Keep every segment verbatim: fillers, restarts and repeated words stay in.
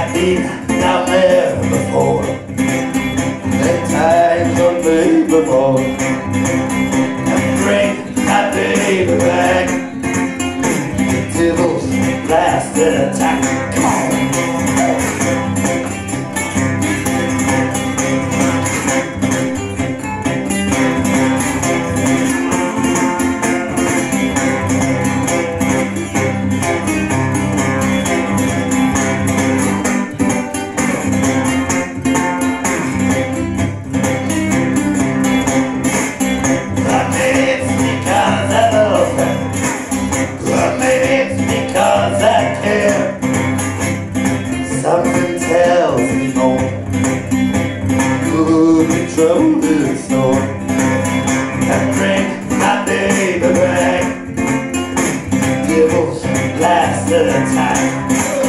I've been down there before. That times on me before. And bring my baby back. The devil's last attack. Come on. Something tells me more. Good control this storm. And bring my baby back. Devil's last attack.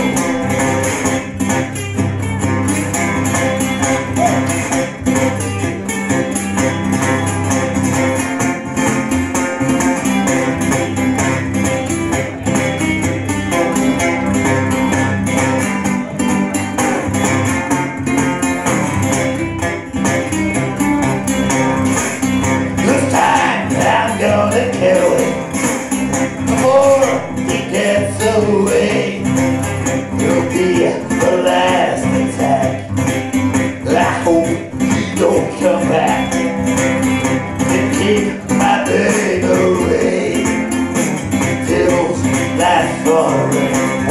Gonna kill it before he gets away. It'll be the last attack. I hope he don't come back and keep my baby away. Devil's last forever.